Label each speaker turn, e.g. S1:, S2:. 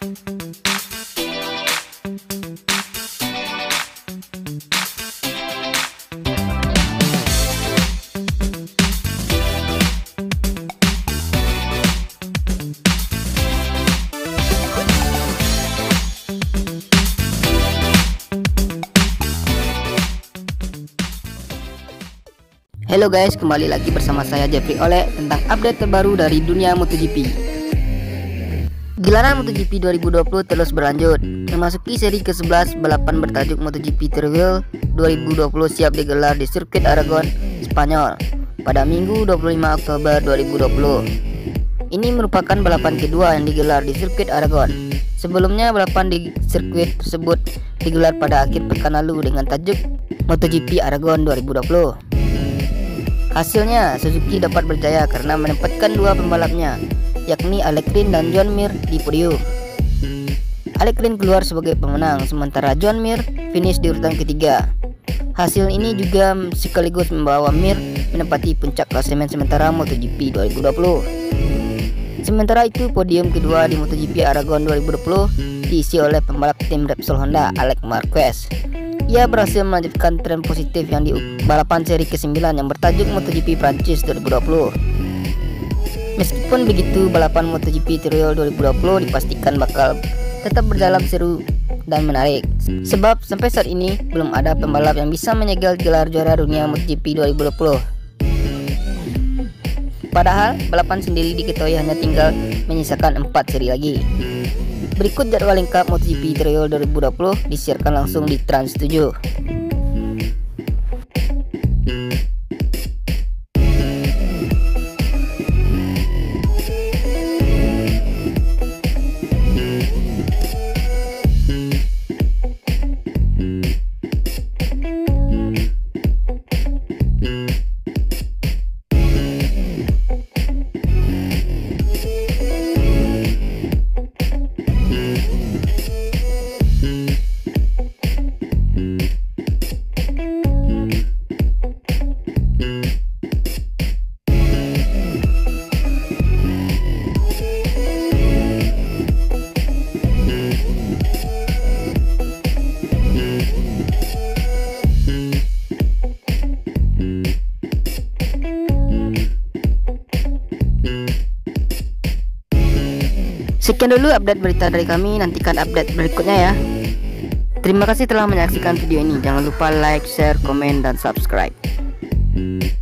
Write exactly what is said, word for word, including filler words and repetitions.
S1: Halo guys, kembali lagi bersama saya Jeffrey Oleh tentang update terbaru dari dunia MotoGP. Gelaran MotoGP dua ribu dua puluh terus berlanjut, memasuki seri ke sebelas. Balapan bertajuk MotoGP Three Wheel dua ribu dua puluh siap digelar di sirkuit Aragon, Spanyol pada Minggu dua puluh lima Oktober dua ribu dua puluh. Ini merupakan balapan kedua yang digelar di sirkuit Aragon. Sebelumnya balapan di sirkuit tersebut digelar pada akhir pekan lalu dengan tajuk MotoGP Aragon dua ribu dua puluh. Hasilnya, Suzuki dapat berjaya karena menempatkan dua pembalapnya, yakni Alex Rins dan Joan Mir di podium. Alex Rins keluar sebagai pemenang, sementara Joan Mir finish di urutan ketiga. Hasil ini juga sekaligus membawa Mir menempati puncak klasemen sementara MotoGP dua ribu dua puluh. Sementara itu, podium kedua di MotoGP Aragon dua ribu dua puluh diisi oleh pembalap tim Repsol Honda, Alex Marquez. Ia berhasil melanjutkan tren positif yang di balapan seri ke sembilan yang bertajuk MotoGP Prancis dua ribu dua puluh. Meskipun begitu, balapan MotoGP Three Wheel dua ribu dua puluh dipastikan bakal tetap berjalan seru dan menarik, sebab sampai saat ini belum ada pembalap yang bisa menyegel gelar juara dunia MotoGP dua ribu dua puluh. Padahal balapan sendiri diketahui hanya tinggal menyisakan empat seri lagi. Berikut jadwal lengkap MotoGP Three Wheel dua ribu dua puluh disiarkan langsung di Trans tujuh. Sekian dulu update berita dari kami, nantikan update berikutnya ya. Terima kasih telah menyaksikan video ini. Jangan lupa like, share, komen, dan subscribe.